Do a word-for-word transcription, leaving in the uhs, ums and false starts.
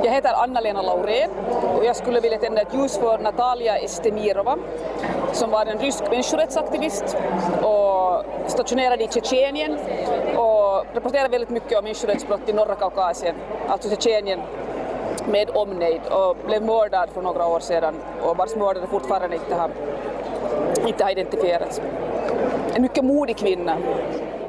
Jag heter Anna-Lena Laurén och jag skulle vilja tända ett ljus för Natalia Estemirova som var en rysk människorättsaktivist och stationerad i Tjetjenien och rapporterade väldigt mycket om människorättsbrott i norra Kaukasien, alltså Tjetjenien med omnejd, och blev mördad för några år sedan och vars mördare fortfarande inte har, inte har identifierats. En mycket modig kvinna.